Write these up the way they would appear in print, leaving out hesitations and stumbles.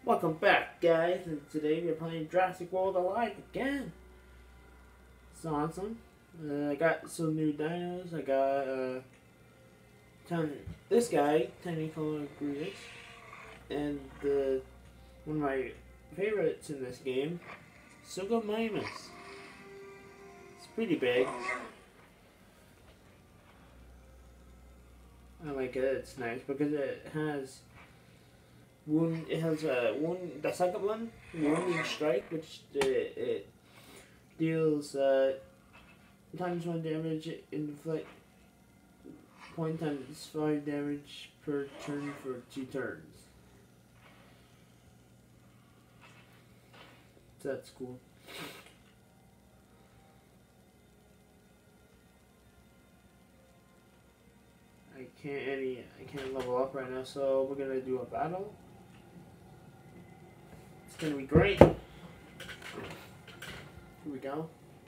Welcome back, guys, and today we're playing Jurassic World Alive again. It's awesome. I got some new dinos. I got this guy, Tiny Colossus, and one of my favorites in this game, Suchomimus. It's pretty big. I like it. It's nice because it has the second one, Wounding Strike, which it deals times 1 damage, inflict point times 5 damage per turn for 2 turns. So that's cool. I can't level up right now, so we're gonna do a battle. It's gonna be great. Here we go.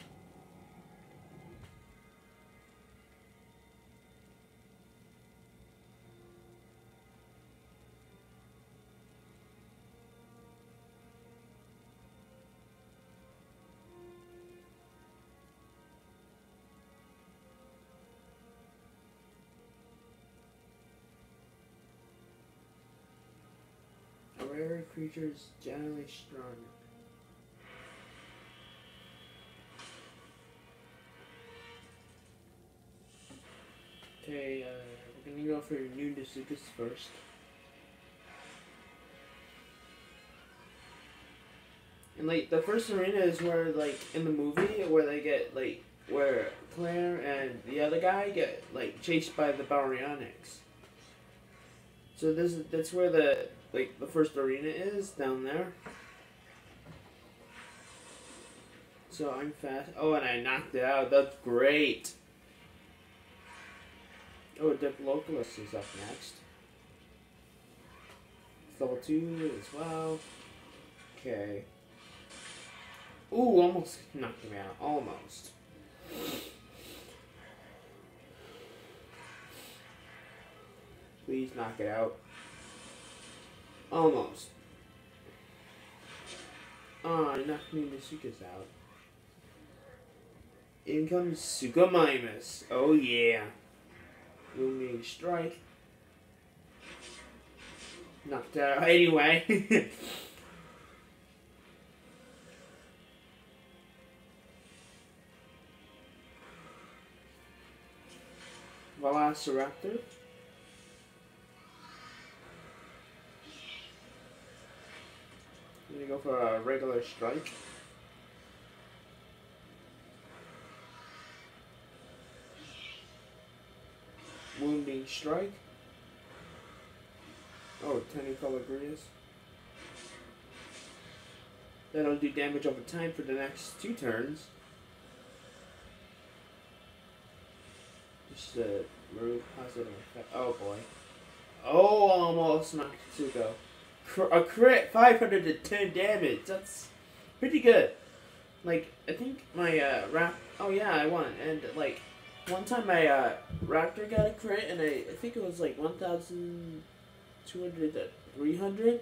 Rare creatures generally strong. Okay, we're gonna go for new Desuchus first. And like the first arena is where, like, in the movie where they get where Claire and the other guy get chased by the Baryonyx. So that's where the first arena is, down there. So I'm fast. Oh, and I knocked it out. That's great. Oh, Diplocus is up next. It's level 2 as well. Okay. Ooh, almost knocked me out. Almost. Please knock it out. Almost. Oh, I knocked me Desuchus out. In comes Suchomimus. Oh yeah. Wounding Strike. Knocked out anyway. Velociraptor. I'm gonna go for a regular strike. Wounding Strike. Oh, Tiny Colossus. That'll do damage over time for the next 2 turns. Just a rude positive effect. Oh boy. Oh, almost knocked Sucho. A crit, 510 damage. That's pretty good. Like, I think my oh yeah, I won. And one time my Raptor got a crit, and I think it was 1,200 to 300.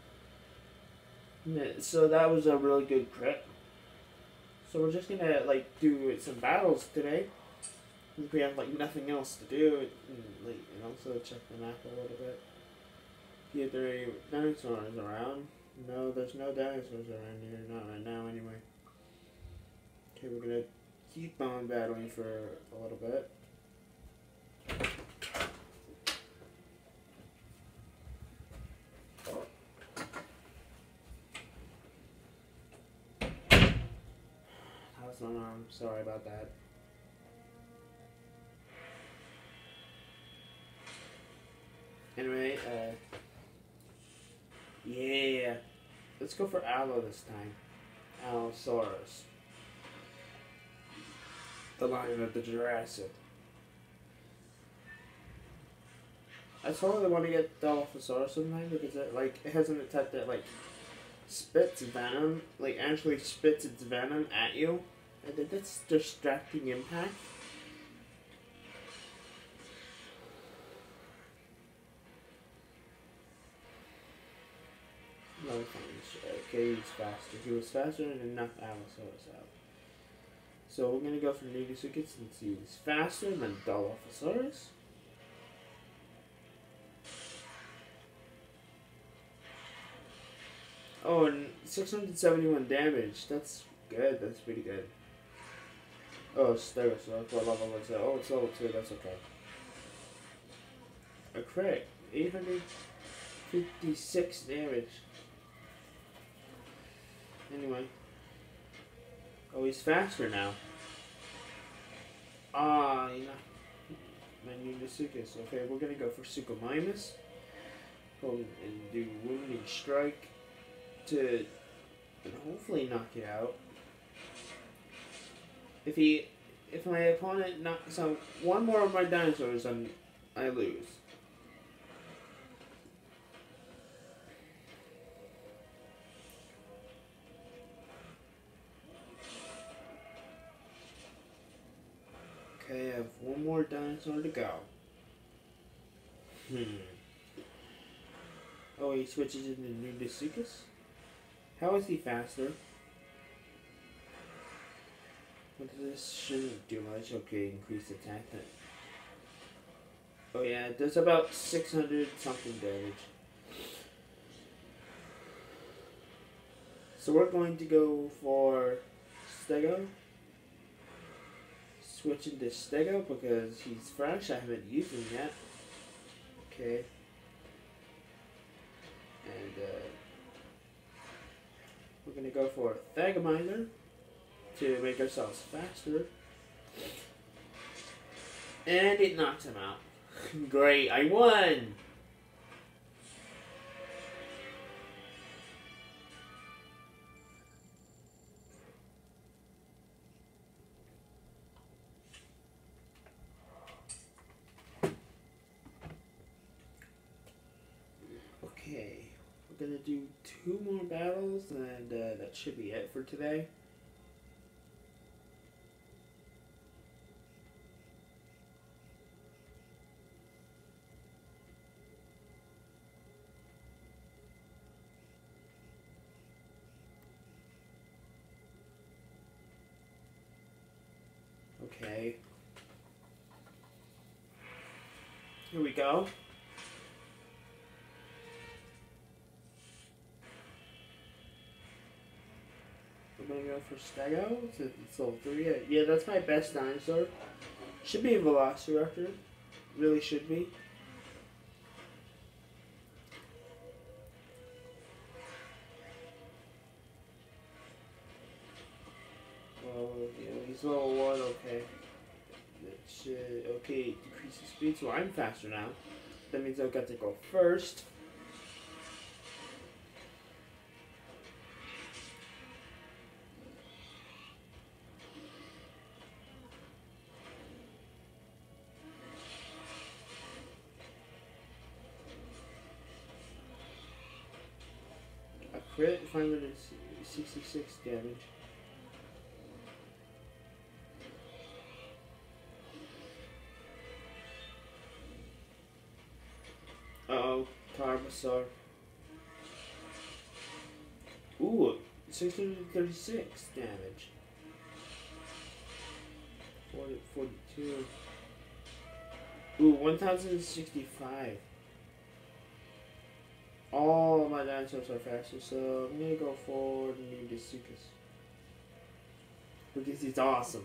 So that was a really good crit. So we're just gonna do some battles today. We have nothing else to do, and also check the map a little bit. See if there are any dinosaurs around. No, there's no dinosaurs around here, not right now anyway. Okay, we're gonna keep on battling for a little bit. How's my arm? Sorry about that. Anyway, yeah. Let's go for Allo this time. Allosaurus. The Lion of the Jurassic. I totally want to get Dilophosaurus sometime because it has an attack that spits venom, actually spits its venom at you. I think that's distracting impact. No, fine. Okay, he's faster. He was faster and knocked Allosaurus out. So we're gonna go for Nunosuchus since he's faster than Dilophosaurus. Oh, and 671 damage. That's good. That's pretty good. Oh, Stegosaurus. What level is it? Oh, it's level 2. That's okay. A crit. 856 damage. Anyway. Oh, he's faster now. Ah, you know. My Nunosuchus. Okay, we're gonna go for Suchomimus. And do Wounding Strike to and hopefully knock it out. If my opponent knocks out one more of my dinosaurs, I lose. Okay, I have one more dinosaur to go. Oh, he switches into Nunosuchus? How is he faster? But this shouldn't do much. Okay, increase attack time. Oh yeah, it does about 600 something damage. So we're going to go for Stego. Switch into Stego because he's fresh. I haven't used him yet. Okay. And we're going to go for Thagomizer to make ourselves faster. And it knocks him out. Great, I won! Okay, we're gonna do 2 more battles and that should be it for today. Okay. Here we go. We're gonna go for Stego since it's level 3. Yeah, that's my best dinosaur. Should be a Velociraptor. Really should be. Well, yeah, he's level 1, okay. That should, okay, decrease his speed, so I'm faster now. That means I've got to go first. A crit, 566 damage. Uh-oh, Tarbasaur. Ooh, 636 damage. 42. Ooh, 1065. All my dinosaurs are faster, so I'm gonna go for Nunosuchus. Because he's awesome.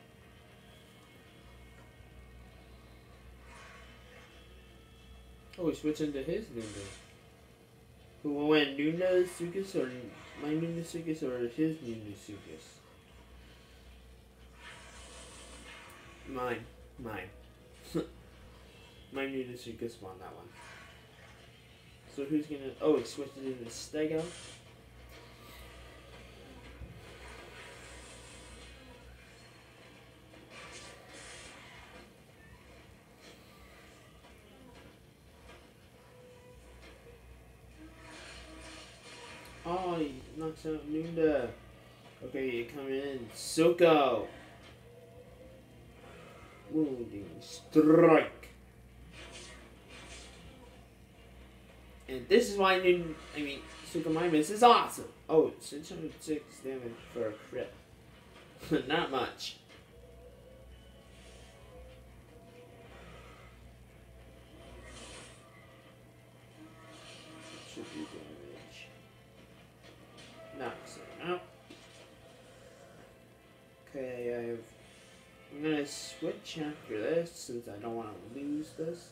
Oh, we switched into his Nuno. Who went Nunosuchus or my Nunosuchus or his Nunosuchus? Mine. My Nunosuchus won that one. So who's gonna... Oh, he switched it into Stego. Oh, he knocks out Nunda. Okay, you come in. Suko. Wounding Strike. And this is why Sukamai miss is awesome. Oh, 606 damage for a crit. Not much. Should do damage. Knocks him out. Okay, I'm gonna switch after this since I don't want to lose this.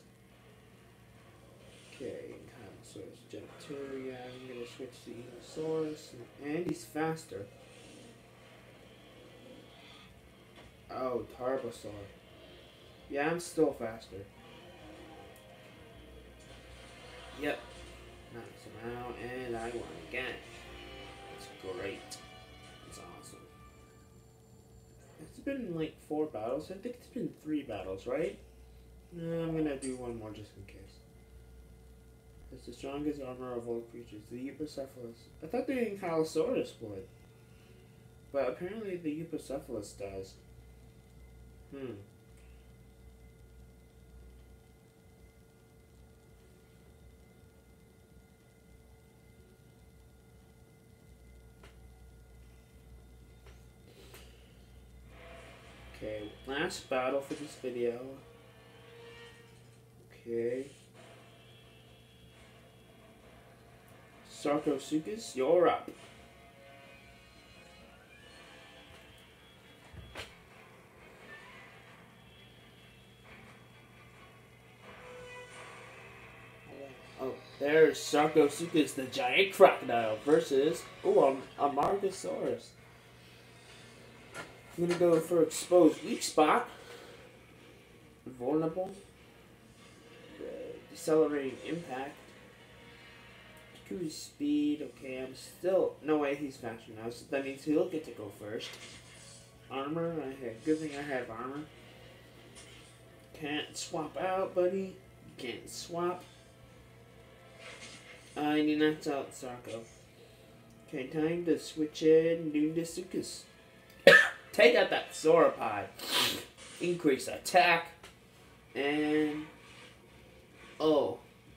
Okay, Tyrannosaurus Genitalia. I'm gonna switch to Enosaurus, and he's faster. Oh, Tarbosaur. Yeah, I'm still faster. Yep. Knocks him out, and I won again. That's great. That's awesome. It's been like 4 battles. I think it's been 3 battles, right? No, I'm gonna do one more just in case. It's the strongest armor of all creatures, the Euoplocephalus. I thought the Ankylosaurus would. But apparently the Euoplocephalus does. Okay, last battle for this video. Okay. Sarcosuchus, you're up. Oh, there's Sarcosuchus, the giant crocodile, versus a Margosaurus. I'm gonna go for exposed weak spot. Vulnerable. Decelerating impact. Cruise speed. Okay, I'm still. No way he's faster now, so that means he'll get to go first. Armor. Good thing I have armor. Can't swap out, buddy. Can't swap. And he knocks out Sarco. Okay, time to switch in Nundasuchus. Take out that sauropod. Increase attack. And... oh.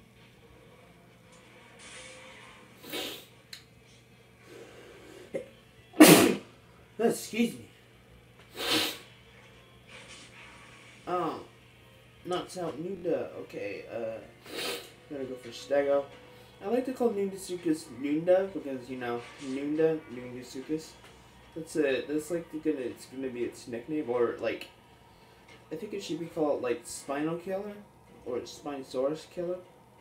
Excuse me. Oh. Knocks out Nunda. Okay, gotta go for Stego. I like to call Nundasuchus Nunda because, you know, Nundasuchus. That's like it's gonna be its nickname, or like, I think it should be called like Spinal Killer, or Spinosaurus Killer,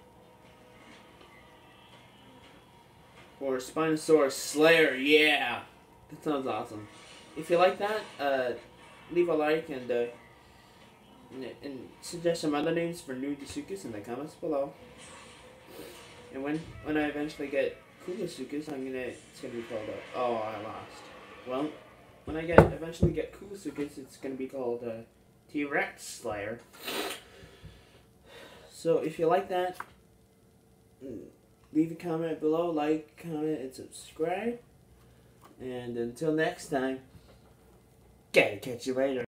or Spinosaurus Slayer. Yeah, that sounds awesome. If you like that, leave a like and suggest some other names for Nundasuchus in the comments below. And when I eventually get Kulasuchus, it's gonna be called oh, I lost. Well, when I eventually get Kulasuchus, it's gonna be called T-Rex Slayer. So if you like that, leave a comment below, like, comment, and subscribe. And until next time, gotta catch you later.